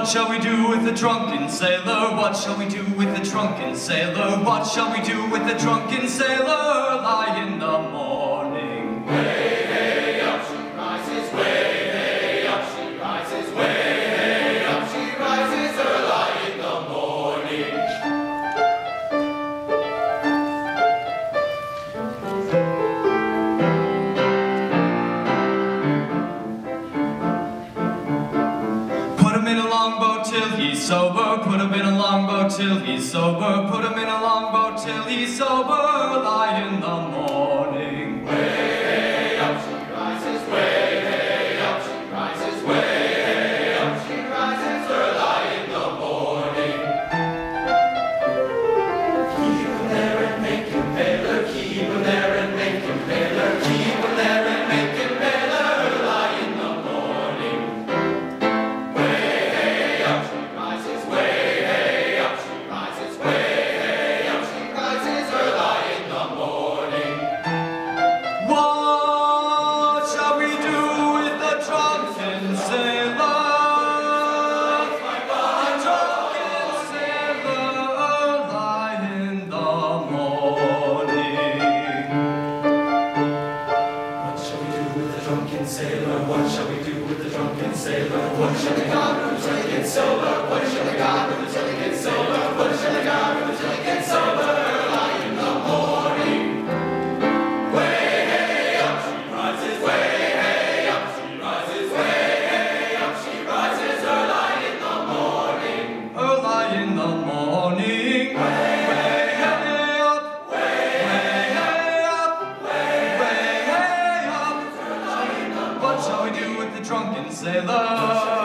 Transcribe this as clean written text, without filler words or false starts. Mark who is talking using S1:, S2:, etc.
S1: What shall we do with the drunken sailor? What shall we do with the drunken sailor? What shall we do with the drunken sailor? Lie in the morning.
S2: Way, hey, up she rises. Way, hey, up she rises. Way, hey, up she rises. Early in the morning.
S1: Put him in a longboat till he's sober. Put him in a longboat till he's sober. Put him in a longboat till he's sober. Lie in the morning.
S2: Way, hey, up she rises. Way, hey, up she rises. Way, hey, up she rises. Early in the morning. Keep him there and make him paler. Keep him there and make him paler. Keep him there and make him paler. Early in the morning. Way, hey, up she rises. Way, hey, up she rises. Way, hey, up she rises. Early in the morning.
S1: What shall we do with the drunken sailor? The drunken sailor, lie in the morning.
S2: What shall we do with the drunken sailor? What shall we do with the drunken sailor? What shall we got until he gets sober? What shall we got until he gets sober? What shall we got until he gets sober? Early in the morning. Way, hey, up she rises. Way, hey, up she rises. Way, hey, up she rises. Early in the morning.
S1: Early in the morning. Way, hey, up. Way, hey, up. Way, hey, up. What shall we do with the drunken sailor?